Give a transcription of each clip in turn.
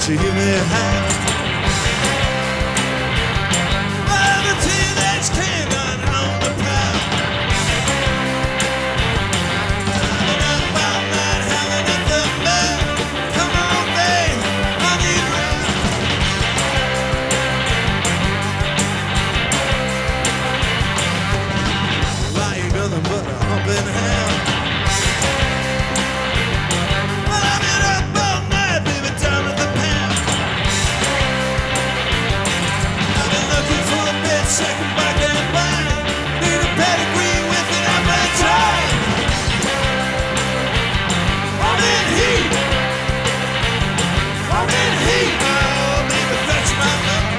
you hear me howl? Well, the teenage king on the prowl. Howling up all night, howling at the moon. Come on, babe, I need round. Well, I ain't nothing but a humping hound. Second back and line, need a pedigree with an appetite. I'm in heat. I'm in heat. Oh, baby, fetch my love.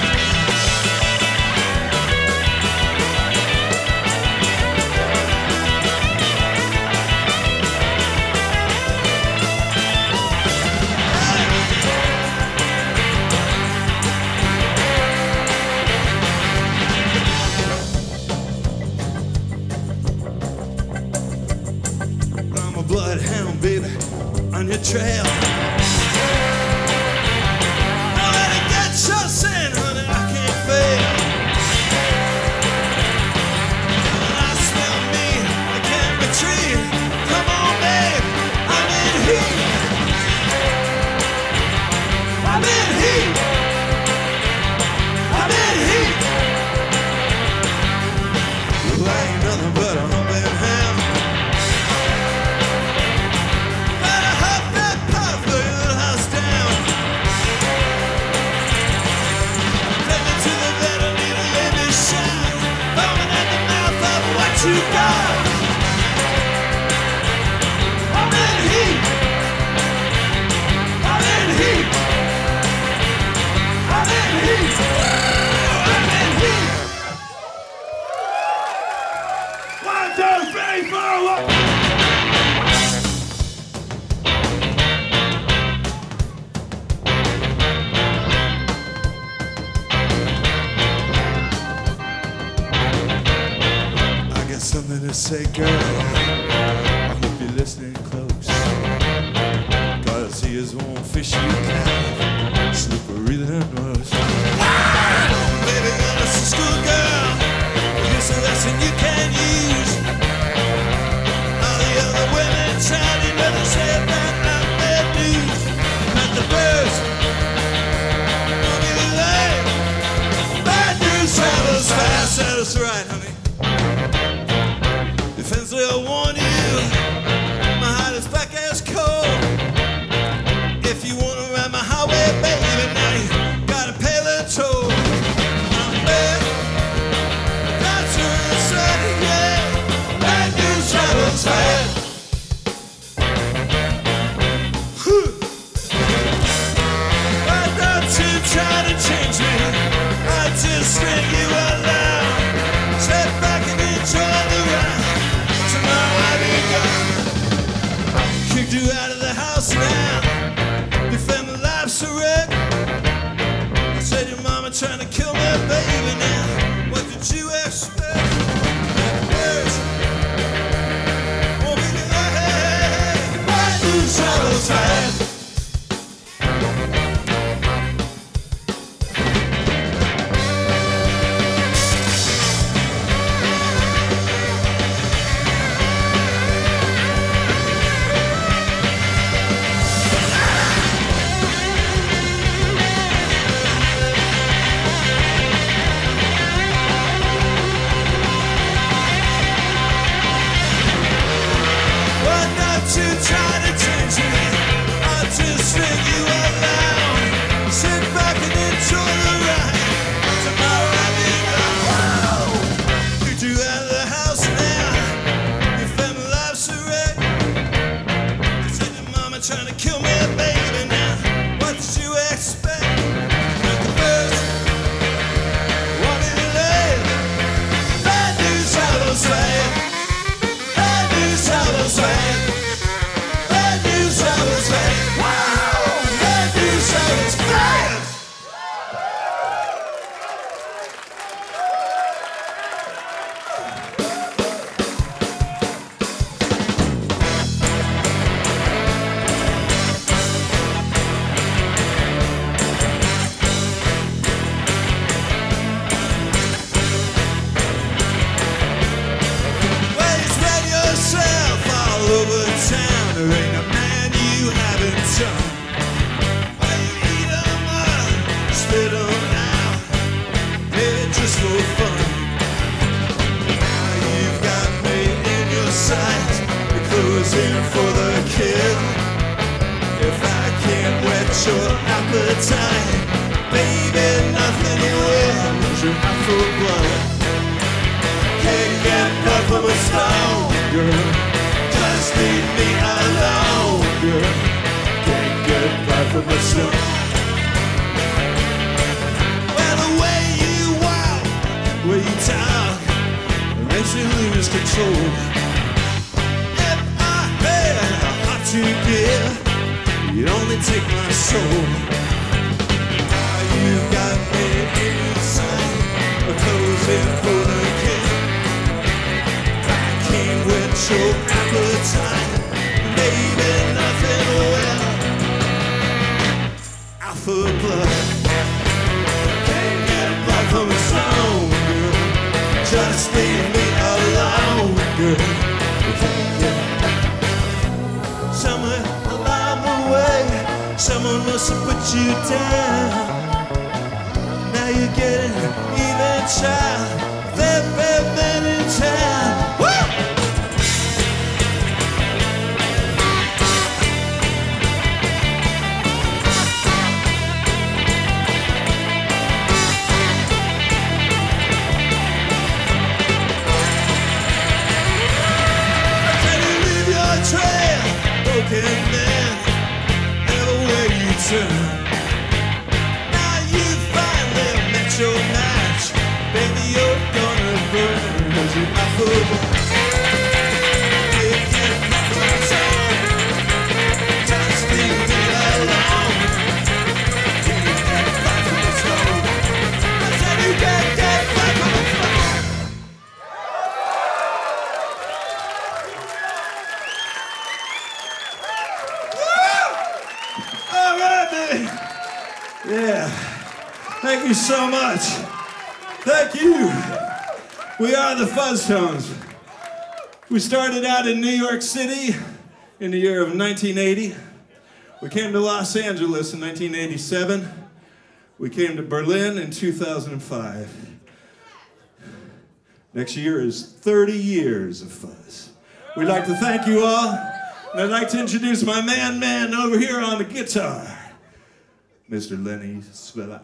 Bloodhound, baby, on your trail. Now let it get your sin, honey, I can't fail. When I smell me, I can't retreat. Come on, babe, I'm in heat. I'm in heat. I'm in heat. Well, I ain't nothing but a humping hound. You got. I'm in heat. I'm in heat. I'm in heat. I'm in heat. 1, 2, 3, 4, 1. Something to say, girl. I hope you're listening close. 'Cause he is one fish you can, slippery than most. Baby, you're a schoolgirl. Here's a lesson you can use. All the other women shouting, but they say that I'm bad news. Not the birds. Don't be late. Bad news travels fast. That's right, honey. Defensively, I warn you, my heart is black as coal. If you wanna ride my highway, baby, now you gotta pay the toll. I'm bad, that's what I said, yeah. Bad news travels fast. Why don't you try to change me? I just string you out loud. Step back and enjoy the ride. Kicked you out of the house now. Your family life's a wreck. You said your mama trying to kill me, baby. Now, what did you expect? Yes. Won't be there. Why do shadows fast? little now, maybe just for fun. Now you've got me in your sight, you're closing for the kill. If I can't whet your appetite, baby, nothing will, 'cause you're out for blood. Can't get blood from a stone, girl, just leave me alone, girl. Can't get blood from a stone. Well, the way you walk, the way you talk, it makes me lose control. If I had a heart to give, you'd only take my soul. Now you've got me inside, a closing for the kill. I can't whet your appetite, baby, nothing will. Out for blood, can't get blood from a stone, girl. Just leave me alone, girl. Can't get somewhere along the way, someone must have put you down. Now you're getting even child, every man in town. Woo! Can you leave your trail, broken man, everywhere you turn? Now you finally met your match, baby, you're gonna burn, 'cause you're out for blood. Can't get blood from a stone, just leave me alone. Can't get blood from a stone, I said you can't get blood from a stone. All right, baby. Yeah. Thank you so much. Thank you. We are the Fuzztones. We started out in New York City in the year of 1980. We came to Los Angeles in 1987. We came to Berlin in 2005. Next year is 30 years of fuzz. We'd like to thank you all, and I'd like to introduce my man over here on the guitar, Mr. Lenny Svilar.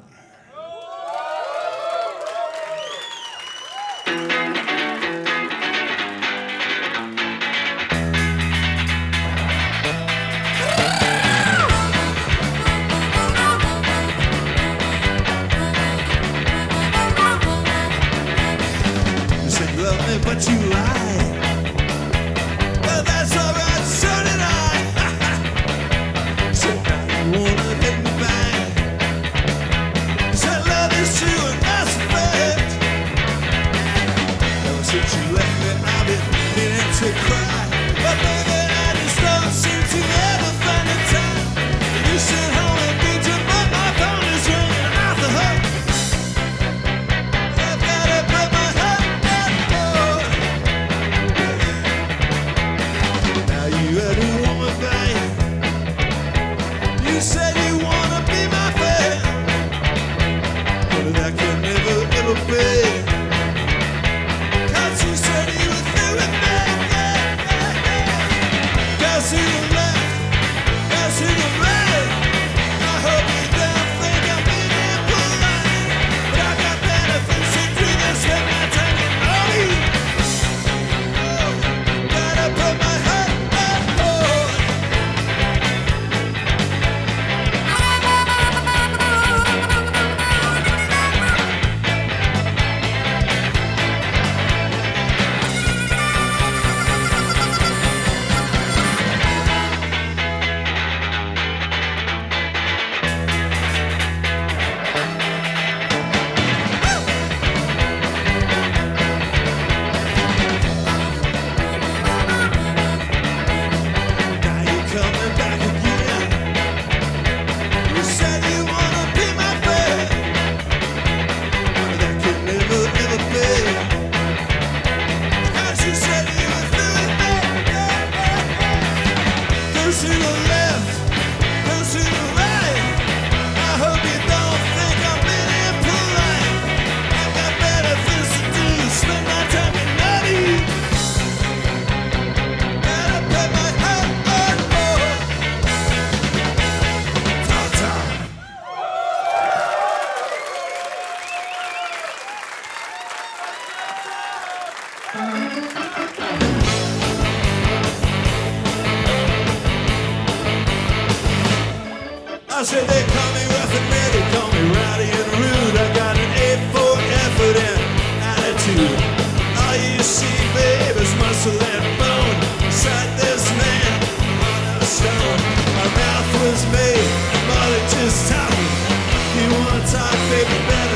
You said you love me, but you lied. Well, that's alright, so did I. Said now you wanna get me back. Said love is true and that's a fact. Ever since you left me, I've been meaning to cry. But baby, I just don't seem to ever find the time. You sit home and beat you, but my phone is ringing off the hook. I've gotta put my head down. Now you had a woman, babe. You said you wanna be my friend, but that could never ever be. 'Cause you said you were through with me, yeah.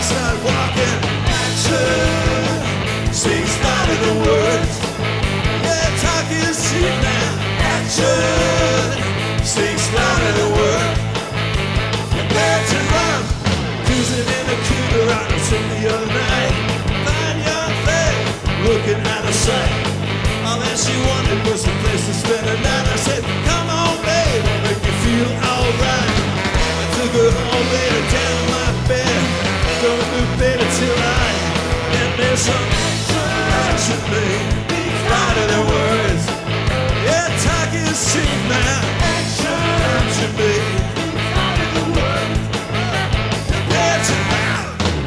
start walking. Action speaks louder than words. Yeah, talk is cheap now. Action speaks louder than words. Prepare to run. Cruising in a cougar on a city the other night. Fine young thing, looking out of sight. All that she wanted was a place to spend a night. I said, come on, babe, I'll make you feel alright. I took her home, laid her down on my bed. Don't move, baby, till I get me some action, babe. Louder than words. Yeah, talk is cheap now. Action, babe. Louder than words. Prepare to run.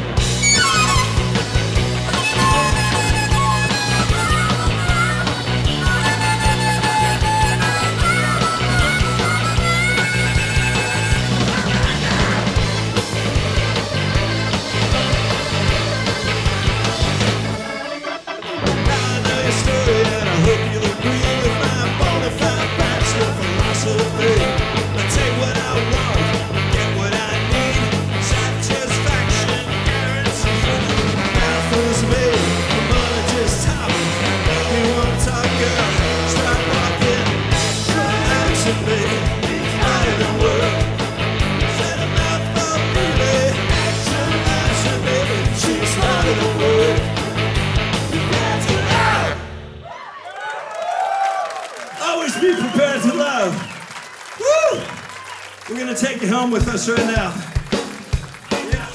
Always be prepared to love. Woo! We're gonna take you home with us right now. Yeah.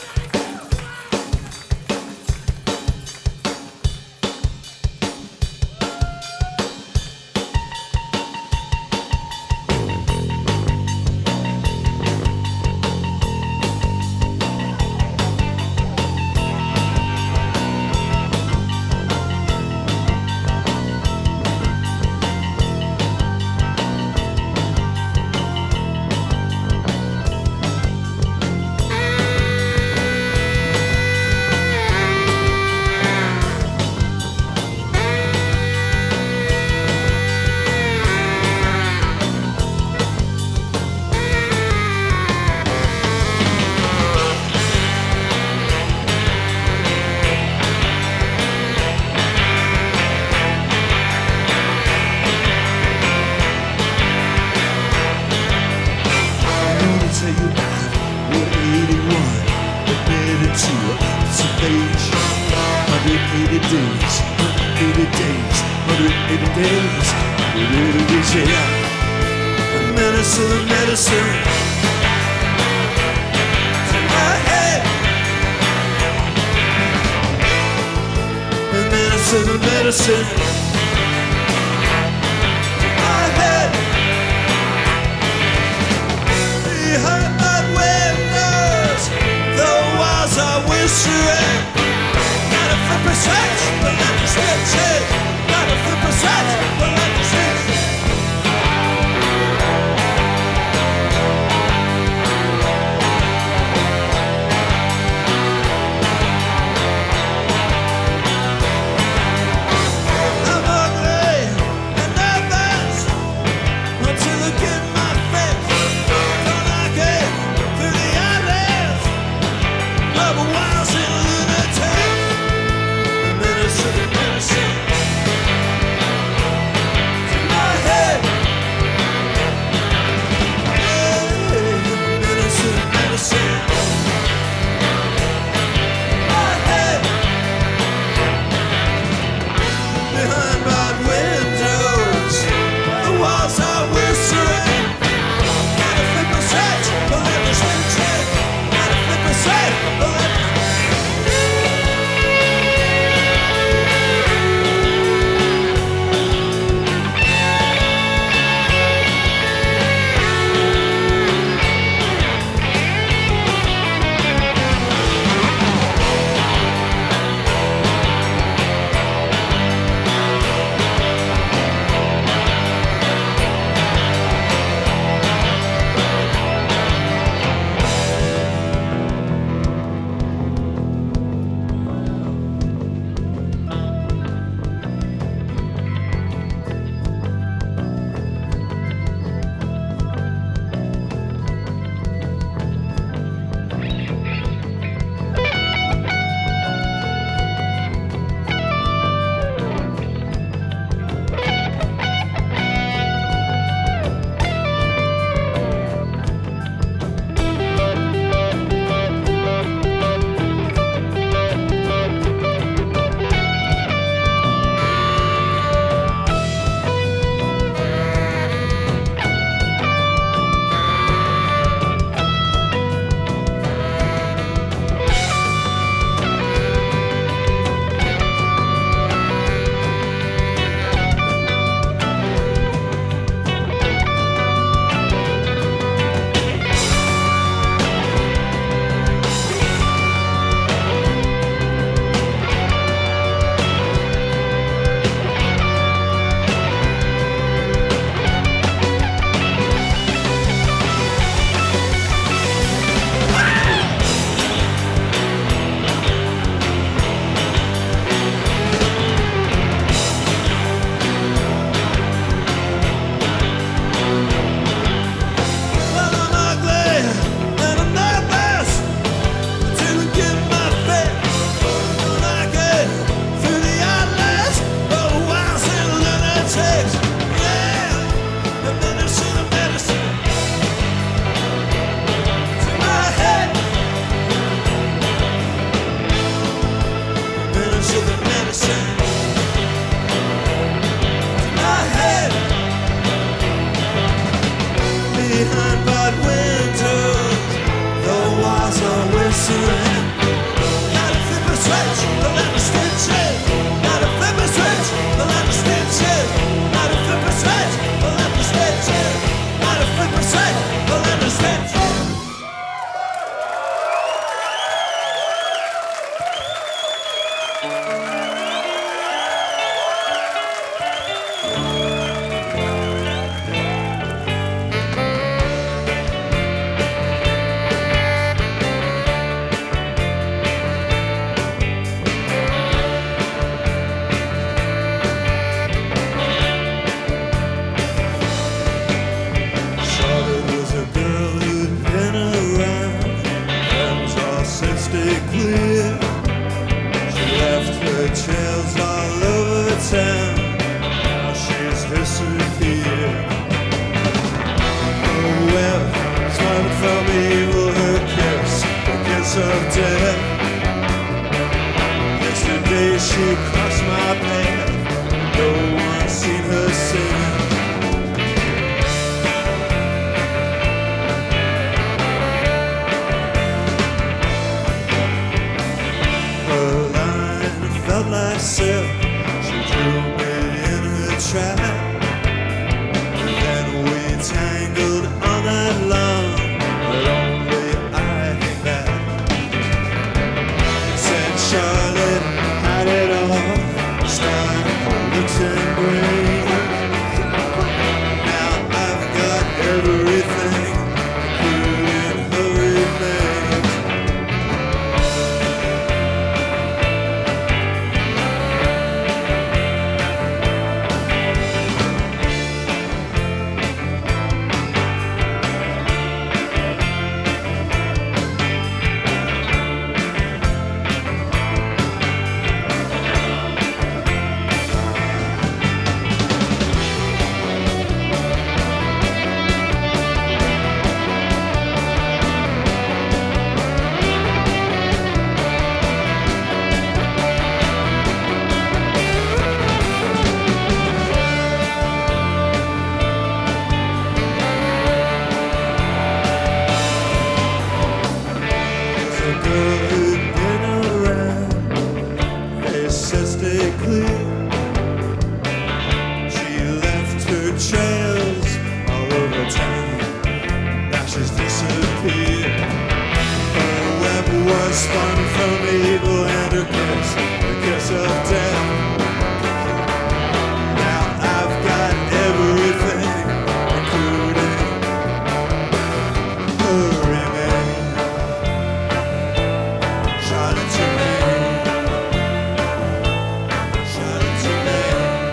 Medicine to my head. Medicine to my head. Behind my windows, the walls are whispering. Not a flip a switch, but let the switch hit. Not a flip a switch, but let the switch hit. Medicine stay clear. She left her trails all over town. Now she's disappeared. Oh well, smile from evil, her kiss, the kiss of death. Yesterday she crossed my path, no one seen her since. Like silk, she drew me in her trap, and then we tangled all night long, but only I came back. Said Charlotte had it all, style, looks and brains. Now I've got everything, including her remains. Spun from evil and her kiss, the kiss of death. Now I've got everything, including her remains. Charlotte to me, Charlotte to me,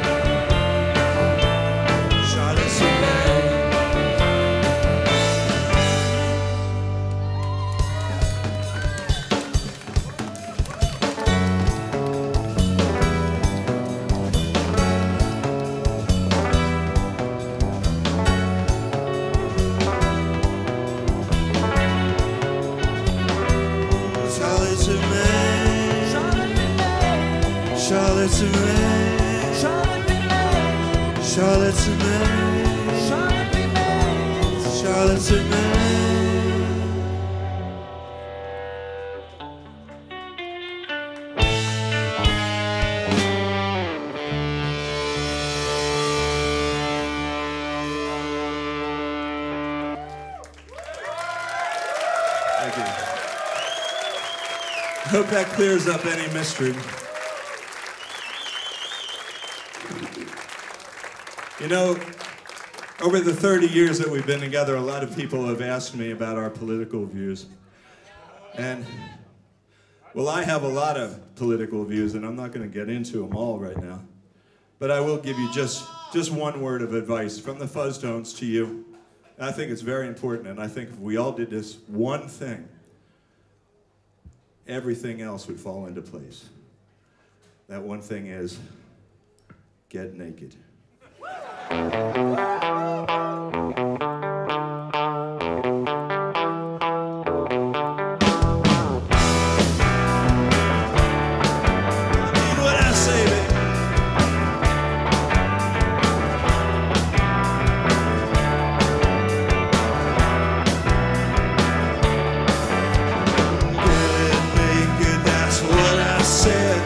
Charlotte to me. Charlotte to me, Charlotte to me, Charlotte to me. Thank you. I hope that clears up any mystery. You know, over the 30 years that we've been together, a lot of people have asked me about our political views. And, well, I have a lot of political views, and I'm not going to get into them all right now. But I will give you just one word of advice from the Fuzztones to you. I think it's very important, and I think if we all did this one thing, everything else would fall into place. That one thing is, get naked.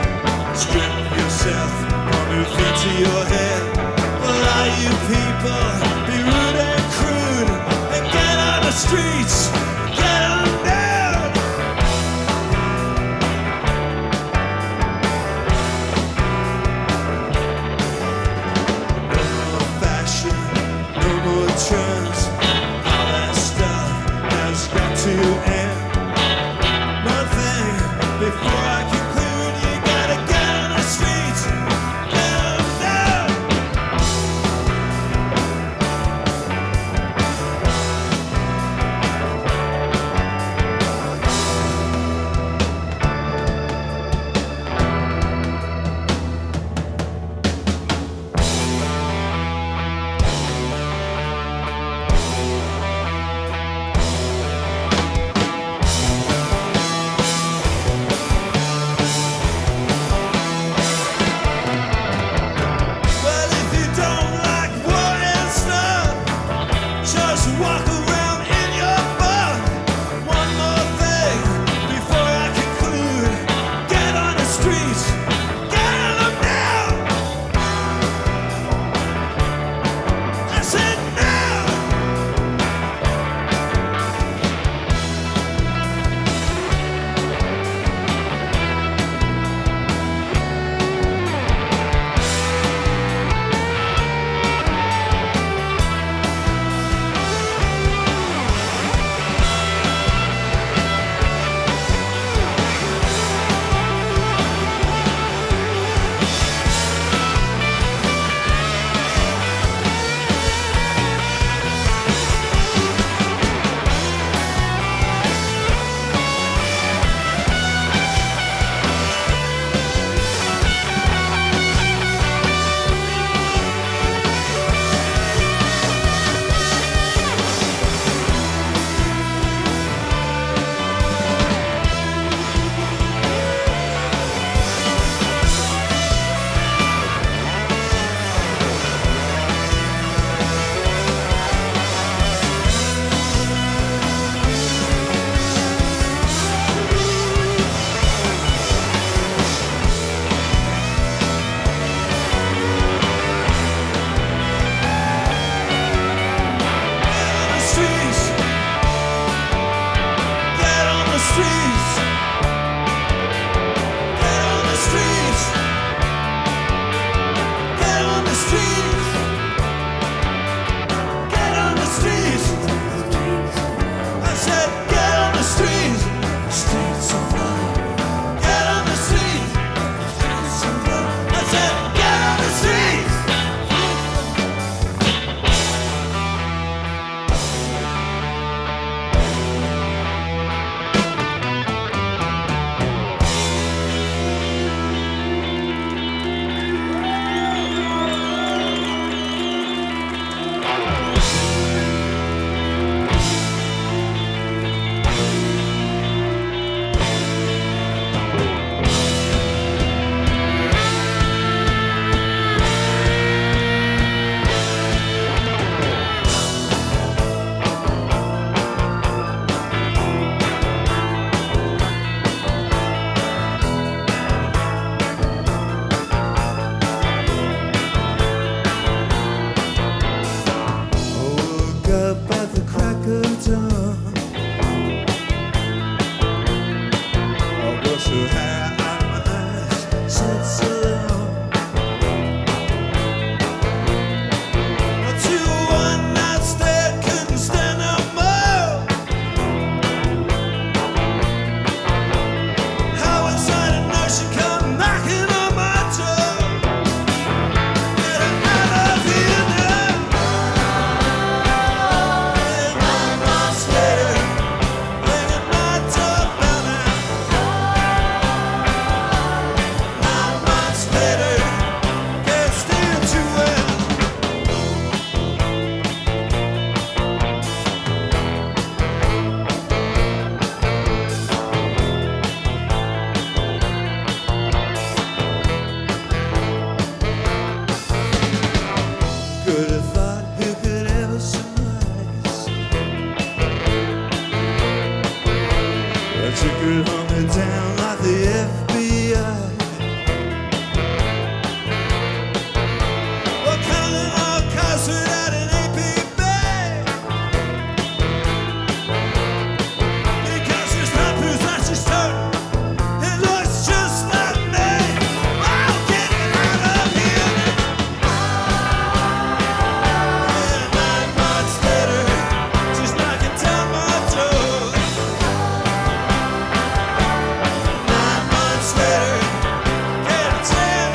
Strip yourself on your feet to your head. Well, are you people so high on my eyes, sit so long. To a one night stand, couldn't stand no more. How was I to know she'd come knocking on my door? Get out of here now. And 9 months later, ringing my doorbell now. 9 months later, can't stand too well. Could have thought, who could ever surmise that you could hunt me down like the FBI? What kind of all cars without an APB? Because there's not who's not just hurt. It looks just like me. I'll get out of here now. And 9 months later, she's knocking down my door. 9 months later, can't tell.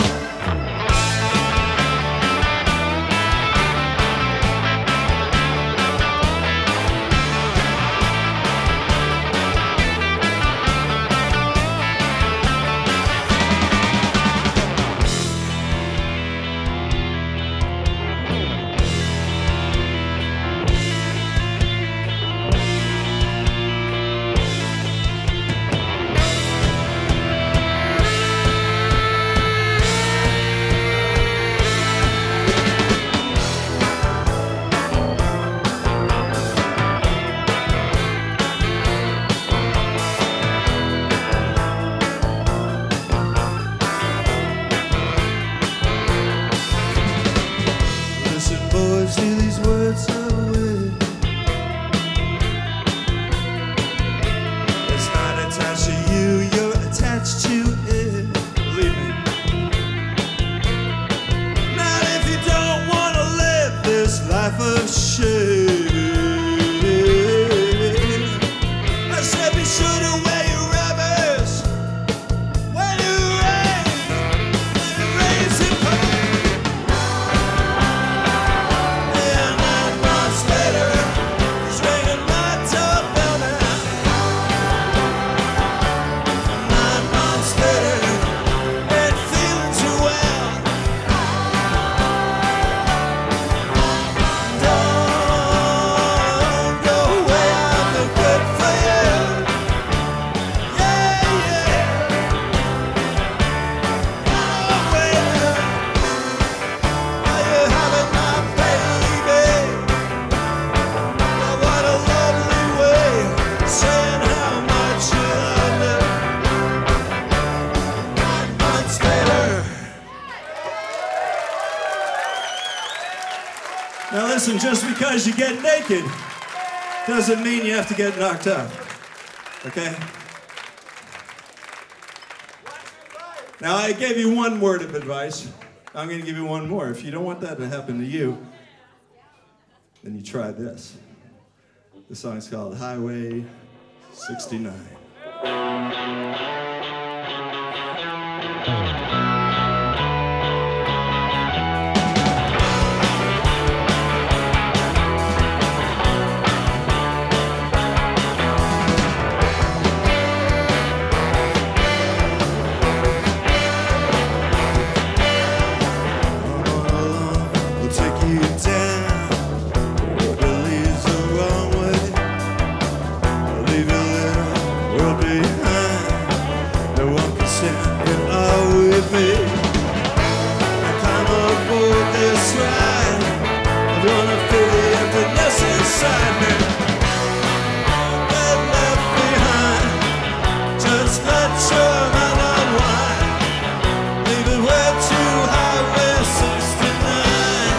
Listen, boys, hear these words I will. It's not attached to you, you're attached to it. Believe me. Not if you don't want to live this life of shame. I said be sure to wear your rubbers when it rains it pours. And 9 months later, he's ringing my doorbell now. 9 months later, ain't feeling too well. Don't go away, I'm no good for you. Yeah, yeah. Oh, wait. Now you're having my baby. Now what a lovely way of saying how much you love me. 9 months later. Now listen, just because you get naked doesn't mean you have to get knocked up. Okay? Now I gave you one word of advice. I'm going to give you one more. If you don't want that to happen to you, then you try this. The song's called Highway 69. We'll take you down, it leads the wrong way. Leave your little world behind. No one can stand in awe with me. I climb aboard this ride. I don't wanna feel the emptiness inside me. Get left behind. Just let your mind unwind. Leave it way too Highway 69.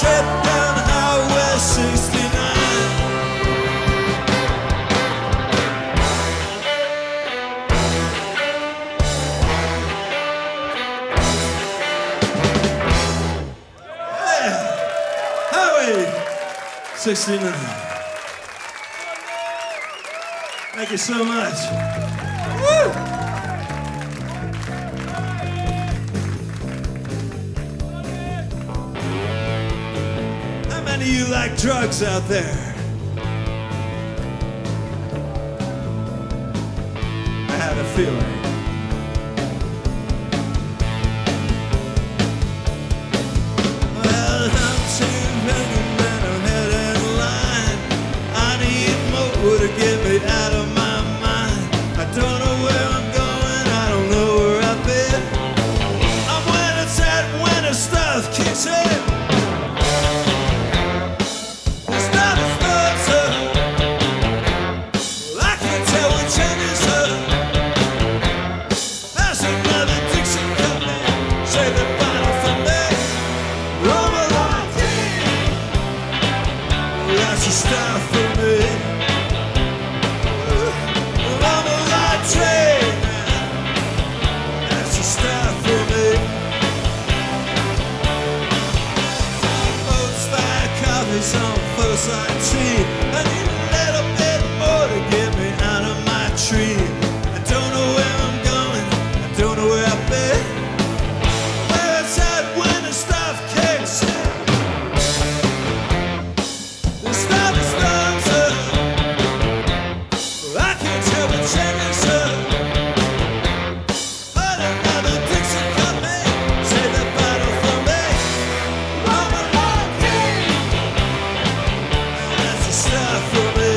trip down Highway 69. Highway 69. Thank you so much. Woo! How many of you like drugs out there? I had a feeling. Well, I'm saying that I'm headed in line. I need more to get me out of my mind. I don't know where I'm going, I don't know where I've been. I'm when it's at when the stuff kicks in. It's not a sponsor. Well, I can't tell which end is up. Pass another Dixie cup, man. Save the bottle for me. Roll a lot, that's the stuff for me. I'm a light train, that's the stuff for me. Boats like coffees on first line tea. I need a little bit more to get me out of my tree. I don't know where I'm going, I don't know where I've been. Where it's at when the stuff kicks in. The stuff is sponsored. I can't tell which end is up. Put another Dixie cup in, save the bottle for me. I'm a long king, that's the stuff for me.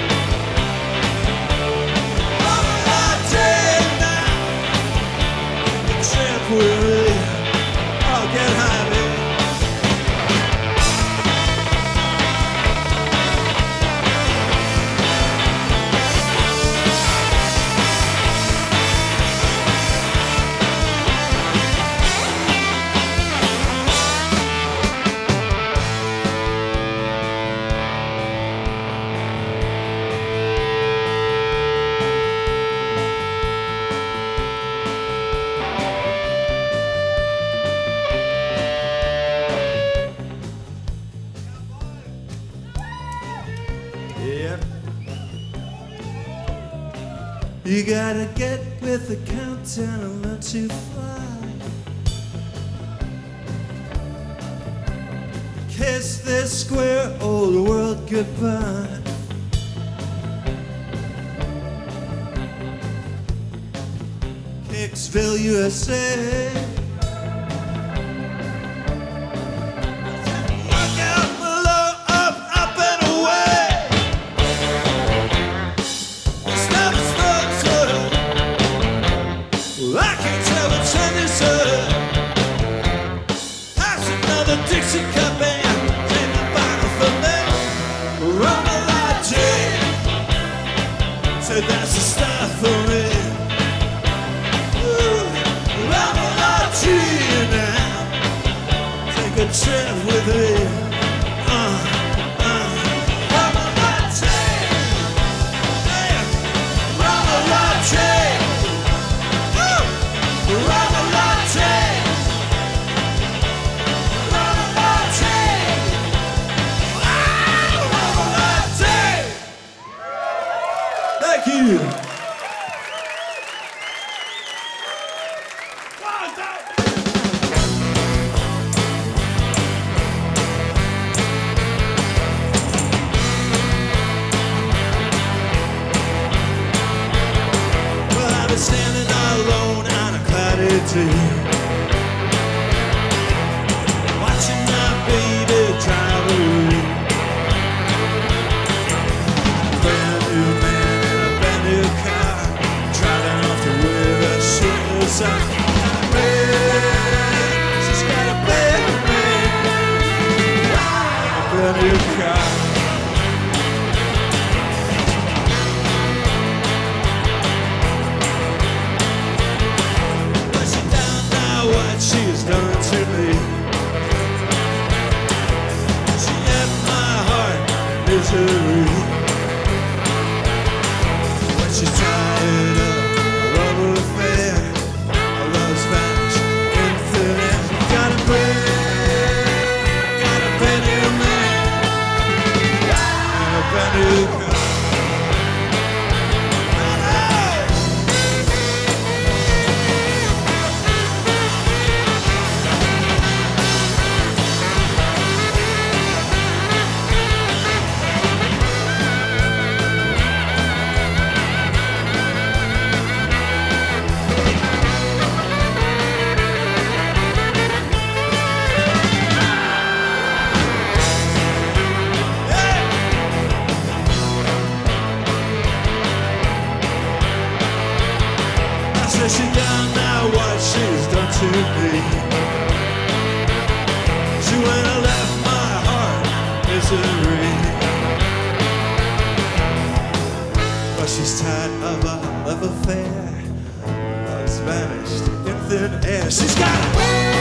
I'm a long king now, take a trip with me. I'll get high, baby. Yep. You gotta get with the countdown and learn to fly. Kiss this square old world goodbye. Kicksville, USA. Look out below, up, up and away. The stuff is sponsored. Well, I can't tell which end is up. Pass another Dixie cup and take the bottle for me. Run a light gin. So that's the stuff for me. Ooh, I'm a light gin now. Take a trip with me. I'm a light gin. I'm a light gin. I'm a light gin. I'm a light gin. I'm a light gin. Thank you. Well, I've been standing alone on a cloudy day, watching my baby drive away. Brand new man in a brand new car, driving off to where the shoulders are. She's got a brand new car. Pushing down misery. When she's trying a love affair, our love's vanished in thin air. Gotta pray, gotta pay new man and a brand new car. She done now what she's done to me. She went and left my heart misery. But she's tired of our love affair. Love's vanished in thin air. She's got a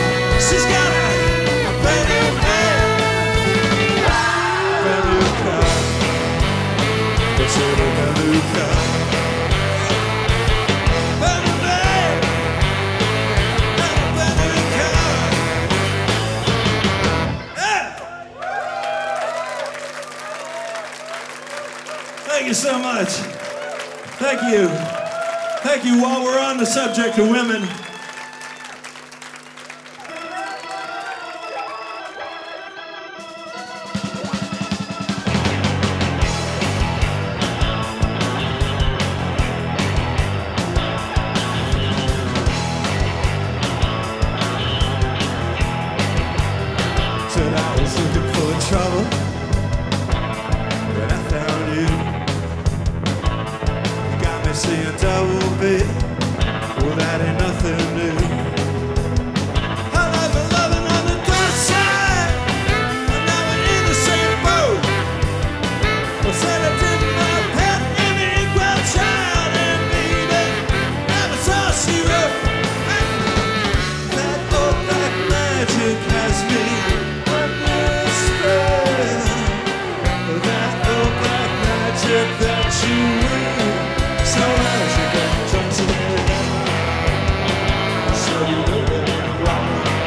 brand new man, brand new car. It's a brand new car. Thank you so much. Thank you. Thank you. While we're on the subject of women, said I was looking for trouble. Seeing double B, well that ain't nothing new. I've been loving on the dark side, and now we're in the same boat. Well, said I didn't my pet and the equal child, and baby, that was all she wrote. That old black magic has me under a spell. That old black magic that you will. So as you get drunk to the so you know that I'm wrong.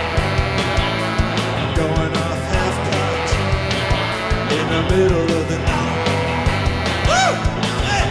Going off half-cocked in the middle of the night. Woo! Hey!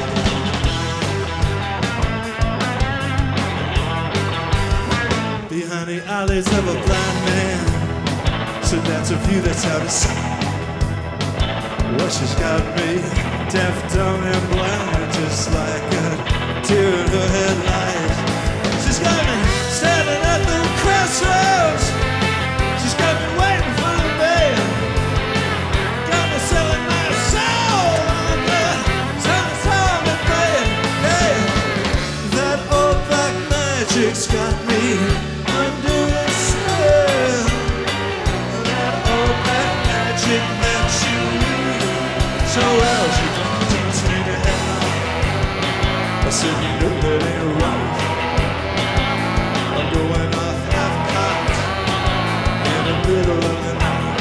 Behind the eyelids of a blind man, so that's a view that's out of sight. Well, she's got me deaf, dumb, and blind, just like a deer in her headlights. She's got me standing at the crossroads. She's got me waiting for the man. Got me selling my soul on the song and playing. Hey, that old black magic's got me under a spell. That old black magic that you so well, she turns me to hell. I said, you know that ain't right. I'm going off half-cocked in the middle of the night.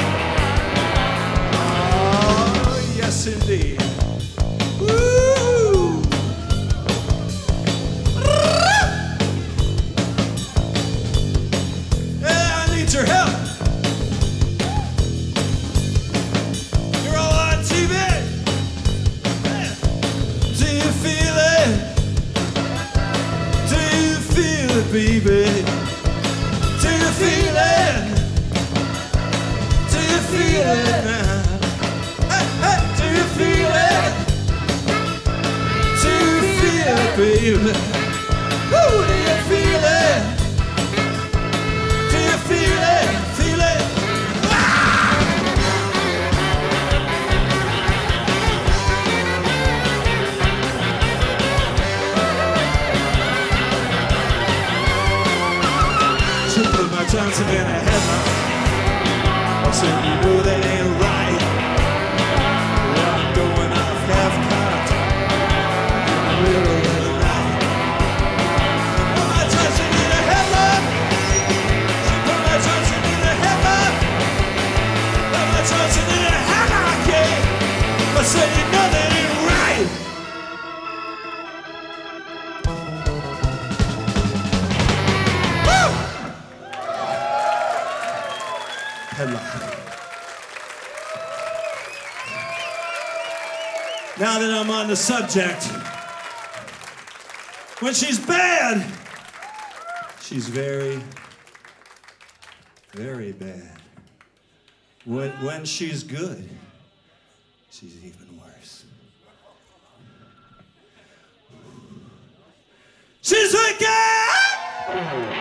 Oh, yes indeed. Woo! Yeah, I need your help. You're all on TV. Baby, do you feel it? Do you feel it now? Hey, hey, do you feel it? Do you feel it, baby? Woo, do you feel it? Do you feel it? Feel it? Johnson in a headlock. I said, you know that ain't right. Well, I'm going off half-cocked in the middle of the night. Put my Johnson in a headlock. Put my Johnson in a headlock. Put my Johnson in a headlock, yeah. I said, Now that I'm on the subject, when she's bad, she's very, very bad. When she's good, she's even worse. She's wicked!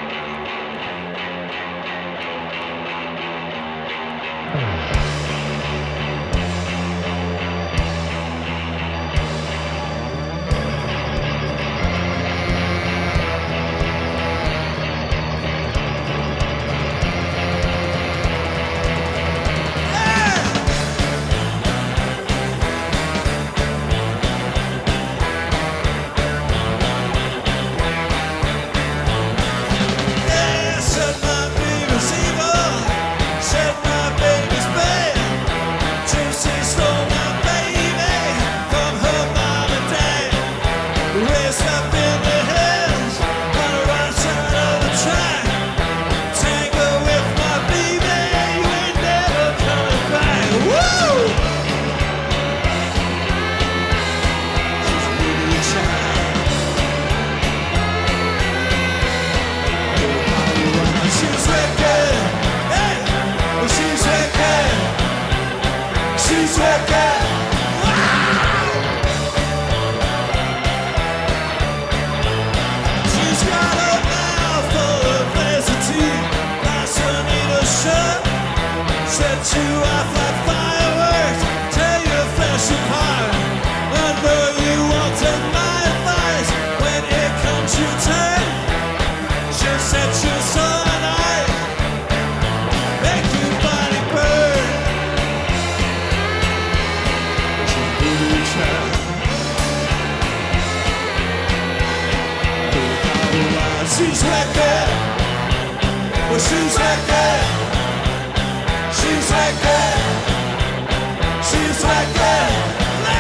She's wicked. Well, she's wicked. She's wicked. She's wicked.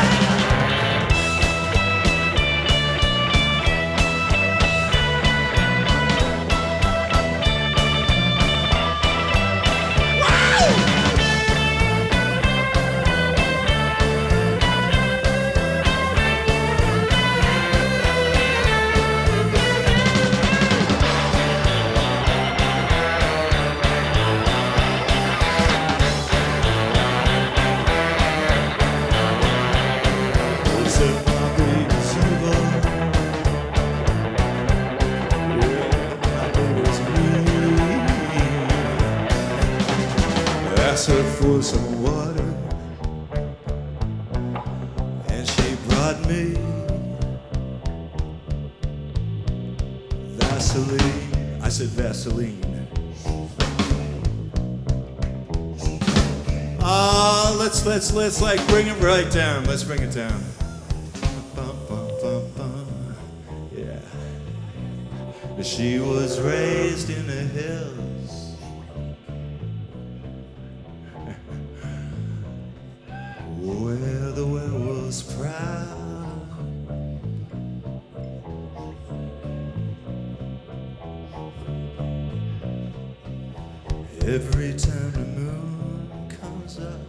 Asked her for some water, and she brought me Vaseline. I said Vaseline. Let's like bring it right down. Let's bring it down. Bum, bum, bum, bum. Yeah. She was raised in the hills, where the werewolves prowl. Every time the moon comes up,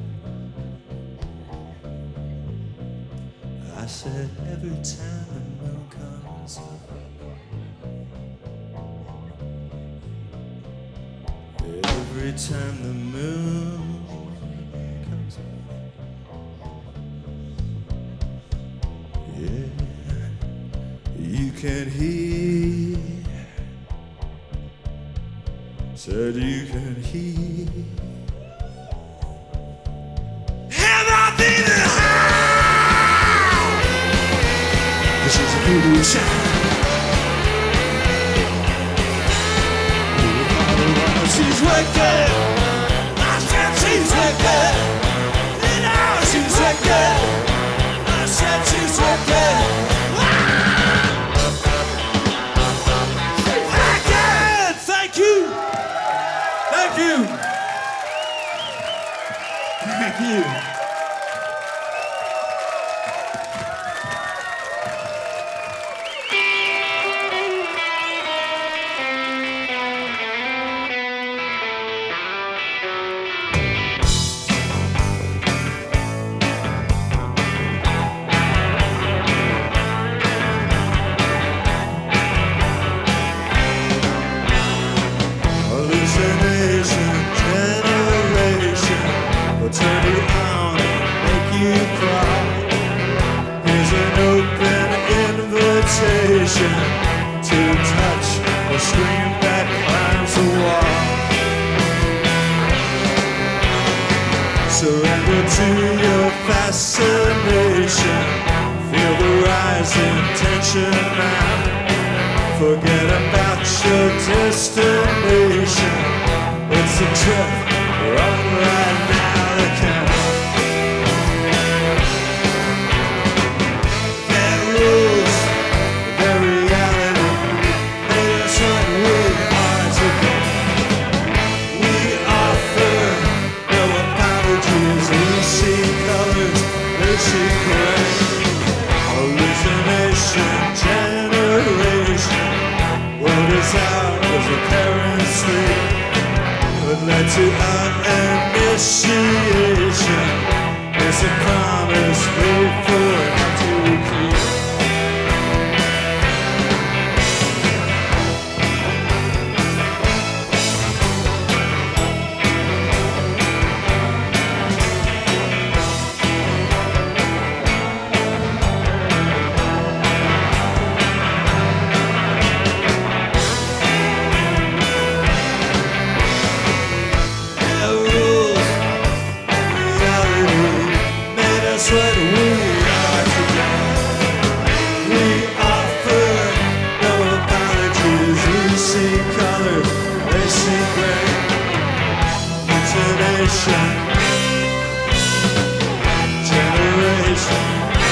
I said every time the moon comes up, every time the moon comes up, yeah, you can hear, said you can hear, and I need it. This is a voodoo child. She's wicked. I said she's wicked. You know she's wicked. I said she's wicked. Wicked. Thank you. Thank you. Thank you. destination to touch the stream that climbs the wall. Surrender to your fascination. Feel the rising tension now. Forget about your destination. It's a trip run right now to count. Their rules, their reality, made us what we are today. We offer no apologies. We see colors, they see gray. Hallucination, generation. What is out was a parent's sleep, but led to an initiation. It's a promise made for not to keep. What we are today. We offer no apologies. We see colors, they see gray. Mutilation, generation.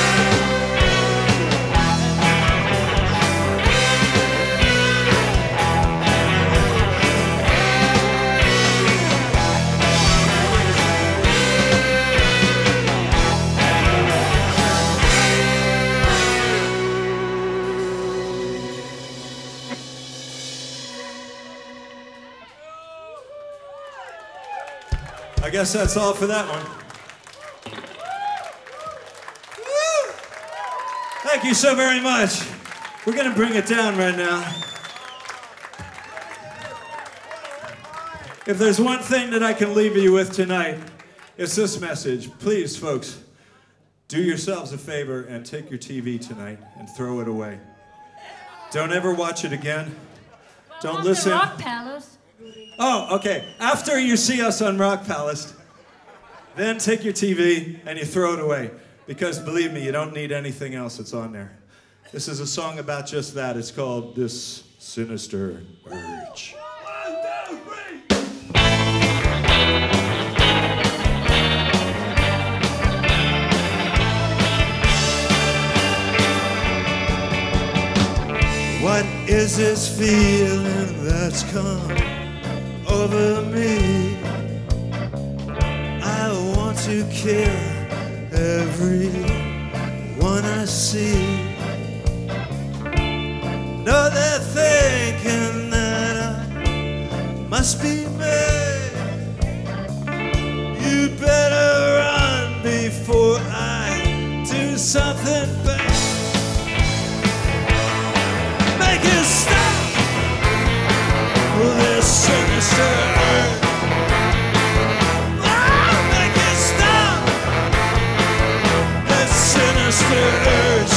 I guess that's all for that one. Woo! Thank you so very much. We're gonna bring it down right now. If there's one thing that I can leave you with tonight, it's this message. Please, folks, do yourselves a favor and take your TV tonight and throw it away. Don't ever watch it again. Don't listen. Rock Palace. Oh, okay. After you see us on Rock Palace, then take your TV and you throw it away. Because believe me, you don't need anything else that's on there. This is a song about just that. It's called This Sinister Urge. 1, 2, 3. What is this feeling that's come over me? I want to kill everyone I see. No, they're thinking that I must be mad. You better run before I do something bad. Make it stop. This sinister urge. Oh, make it stop. This sinister urge.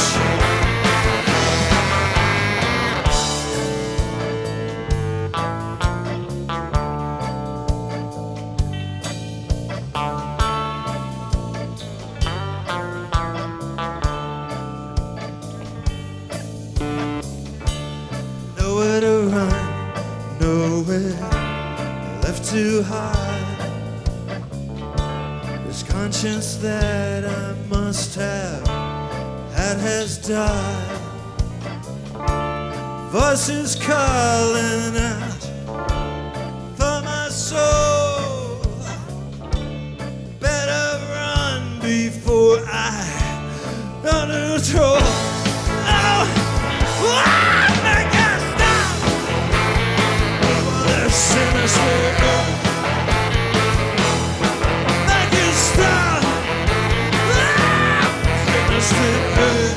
Nowhere to run. Nowhere left to hide. This conscience that I must have had has died. Voices calling out for my soul. Better run before I run out of control. Oh, make it stop. Sinister urge. Make it stop. Sinister urge.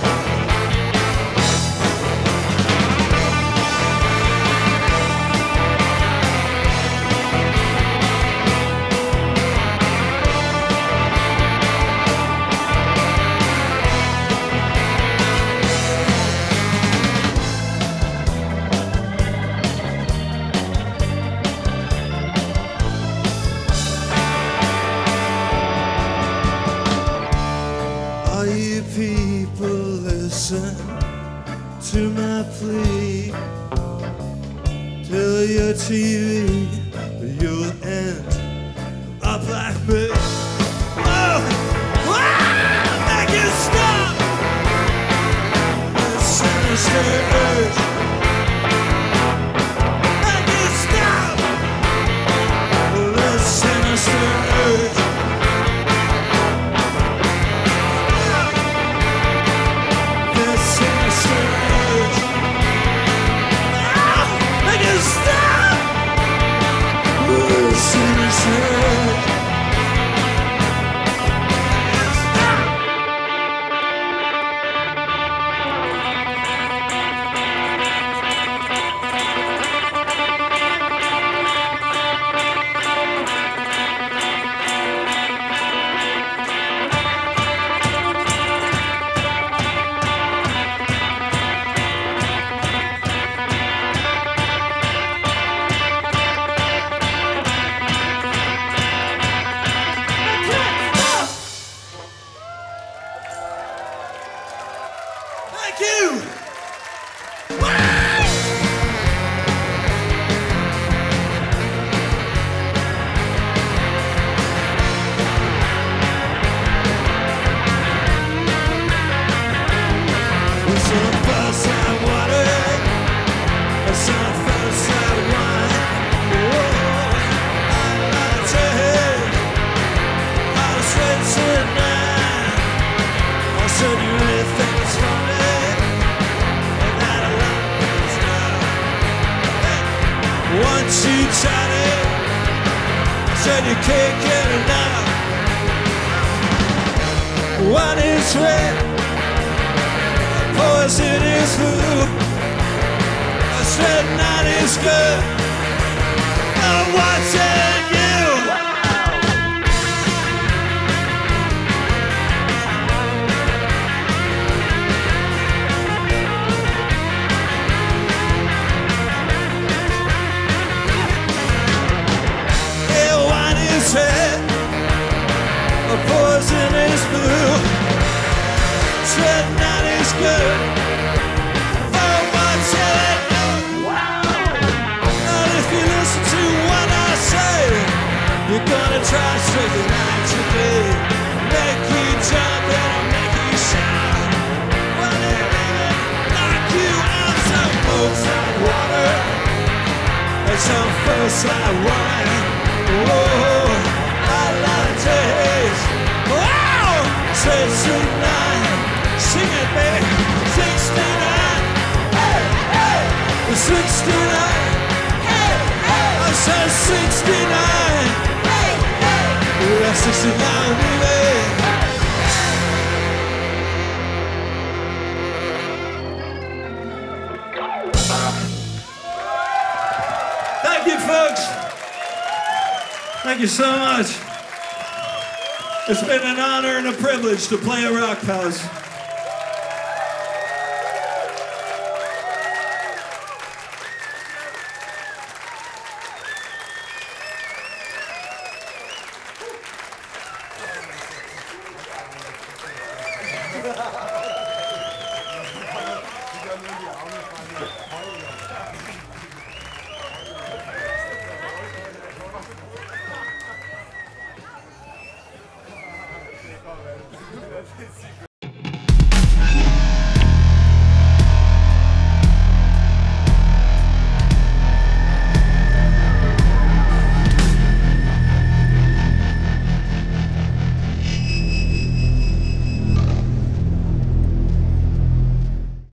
TV, you'll end up like me. Oh, make you stop the sinister urge. Make you stop the sinister urge. The sinister urge. Make you stop the sinister urge. Thank you. Some first time water, some first time wine. I like to hear how sweet tonight. I said you really think it's funny, and that I love is now. Once you tried it, said you can't get enough. One is red, poison is blue. A straight night is good. I'm watching you. Yeah, wine is red, a poison is blue. Straight night is good. Oh, what's it? And if you listen to what I say, you're gonna try straight the night today. Make you jump and I'll make you shout. Well, it even knock you out. Some folks like water, and some folks like wine. Whoa, I like taste. Wow, straight tonight. Sing it, baby. 69. Hey, hey. 69. Hey, hey. I said 69. Hey, hey. We're at 69, baby. Thank you, folks. Thank you so much. It's been an honor and a privilege to play at Rock Palace. Secret.